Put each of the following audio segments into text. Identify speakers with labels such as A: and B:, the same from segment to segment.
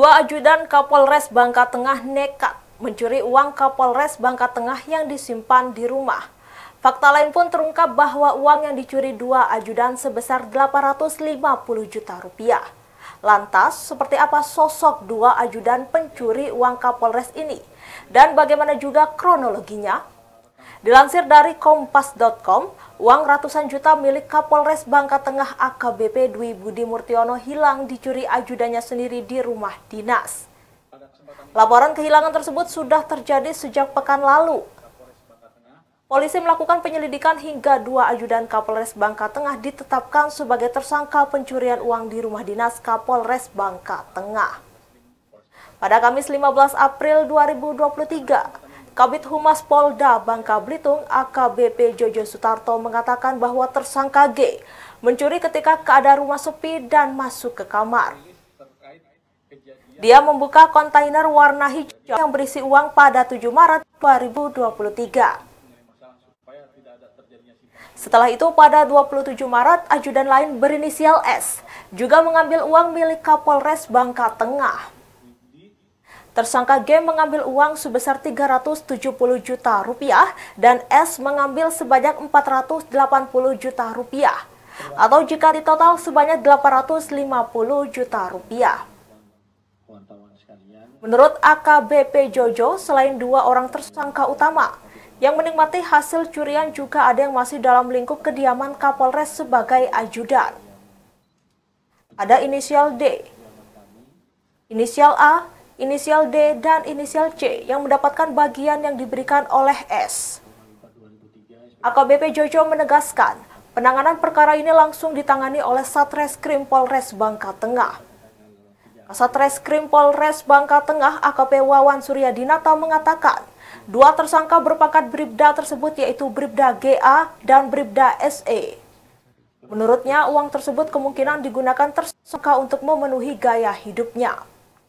A: Dua ajudan Kapolres Bangka Tengah nekat mencuri uang Kapolres Bangka Tengah yang disimpan di rumah. Fakta lain pun terungkap bahwa uang yang dicuri dua ajudan sebesar 850 juta rupiah. Lantas, seperti apa sosok dua ajudan pencuri uang Kapolres ini? Dan bagaimana juga kronologinya? Dilansir dari kompas.com, uang ratusan juta milik Kapolres Bangka Tengah AKBP Dwi Budi Murtiono hilang dicuri ajudannya sendiri di rumah dinas. Laporan kehilangan tersebut sudah terjadi sejak pekan lalu. Polisi melakukan penyelidikan hingga dua ajudan Kapolres Bangka Tengah ditetapkan sebagai tersangka pencurian uang di rumah dinas Kapolres Bangka Tengah. Pada Kamis 15 April 2023, Kabid Humas Polda Bangka Belitung AKBP Jojo Sutarto mengatakan bahwa tersangka G mencuri ketika keadaan rumah sepi dan masuk ke kamar. Dia membuka kontainer warna hijau yang berisi uang pada 7 Maret 2023. Setelah itu pada 27 Maret, ajudan lain berinisial S juga mengambil uang milik Kapolres Bangka Tengah. Tersangka G mengambil uang sebesar 370 juta rupiah dan S mengambil sebanyak 480 juta rupiah. Atau jika ditotal sebanyak 850 juta rupiah. Menurut AKBP Jojo, selain dua orang tersangka utama yang menikmati hasil curian, juga ada yang masih dalam lingkup kediaman Kapolres sebagai ajudan. Ada inisial D, inisial A, inisial D, dan inisial C yang mendapatkan bagian yang diberikan oleh S. AKBP Jojo menegaskan, penanganan perkara ini langsung ditangani oleh Satreskrim Polres Bangka Tengah. Satreskrim Polres Bangka Tengah AKP Wawan Suryadinata mengatakan, dua tersangka berpangkat Bribda tersebut yaitu Bribda GA dan Bribda SE. Menurutnya, uang tersebut kemungkinan digunakan tersangka untuk memenuhi gaya hidupnya.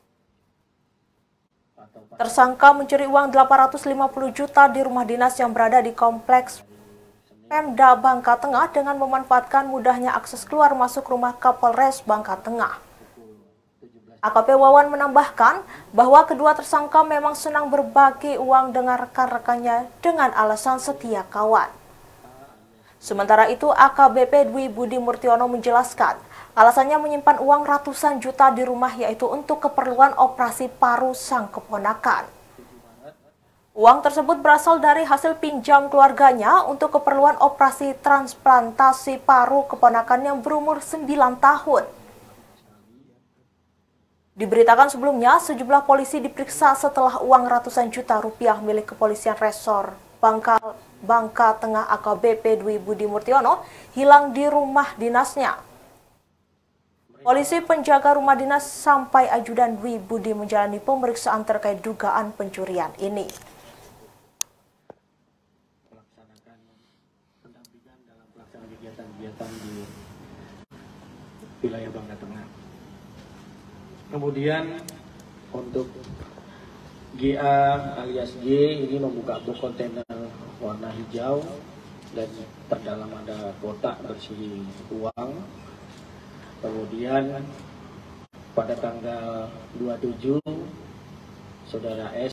A: Tersangka mencuri uang 850 juta di rumah dinas yang berada di kompleks Pemda Bangka Tengah dengan memanfaatkan mudahnya akses keluar masuk rumah Kapolres Bangka Tengah. AKP Wawan menambahkan bahwa kedua tersangka memang senang berbagi uang dengan rekan-rekannya dengan alasan setia kawan. Sementara itu, AKBP Dwi Budi Murtiono menjelaskan, alasannya menyimpan uang ratusan juta di rumah yaitu untuk keperluan operasi paru sang keponakan. Uang tersebut berasal dari hasil pinjam keluarganya untuk keperluan operasi transplantasi paru keponakan yang berumur 9 tahun. Diberitakan sebelumnya, sejumlah polisi diperiksa setelah uang ratusan juta rupiah milik Kepolisian Resor Bangka Tengah AKBP Dwi Budi Murtiono hilang di rumah dinasnya. Polisi penjaga rumah dinas sampai ajudan Dwi Budi menjalani pemeriksaan terkait dugaan pencurian ini.
B: Melaksanakan pendampingan dalam pelaksanaan kegiatan-kegiatan di wilayah Bangka Tengah. Kemudian untuk GA alias G ini membuka box kontainer warna hijau dan terdalam ada kotak berisi uang. Kemudian pada tanggal 27 saudara S